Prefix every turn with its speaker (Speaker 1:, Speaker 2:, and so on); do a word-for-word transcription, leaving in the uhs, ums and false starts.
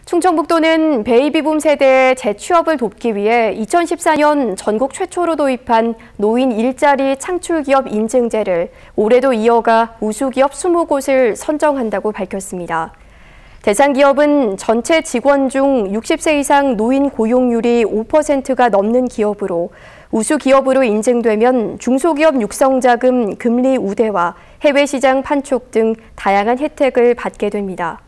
Speaker 1: 충청북도는 베이비붐 세대의 재취업을 돕기 위해 이천십사 년 전국 최초로 도입한 노인 일자리 창출기업 인증제를 올해도 이어가 우수기업 이십 곳을 선정한다고 밝혔습니다. 대상 기업은 전체 직원 중 육십 세 이상 노인 고용률이 오 퍼센트가 넘는 기업으로 우수기업으로 인증되면 중소기업 육성자금 금리 우대와 해외시장 판촉 등 다양한 혜택을 받게 됩니다.